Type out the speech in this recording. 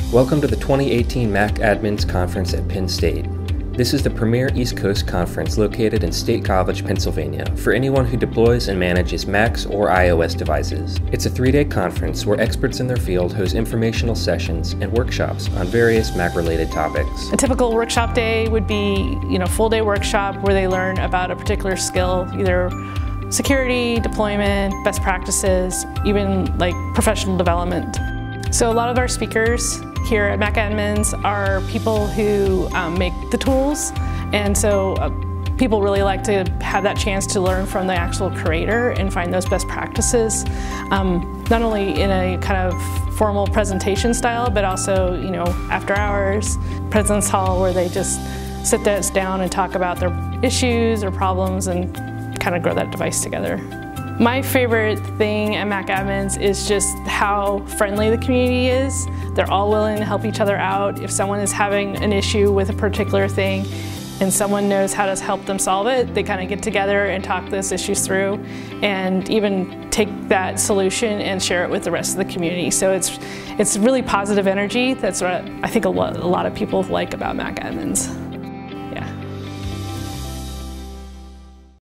Welcome to the 2018 MacAdmins Conference at Penn State. This is the premier East Coast conference located in State College, Pennsylvania, for anyone who deploys and manages Macs or iOS devices. It's a 3-day conference where experts in their field host informational sessions and workshops on various Mac-related topics. A typical workshop day would be, full-day workshop where they learn about a particular skill, either security, deployment, best practices, even like professional development. So a lot of our speakers here at MacAdmins are people who make the tools, and so people really like to have that chance to learn from the actual creator and find those best practices, not only in a kind of formal presentation style, but also after hours, President's Hall, where they just sit down and talk about their issues or problems and kind of grow that device together. My favorite thing at MacAdmins is just how friendly the community is. They're all willing to help each other out. If someone is having an issue with a particular thing and someone knows how to help them solve it, they kind of get together and talk those issues through and even take that solution and share it with the rest of the community. So it's really positive energy. That's what I think a lot of people like about MacAdmins.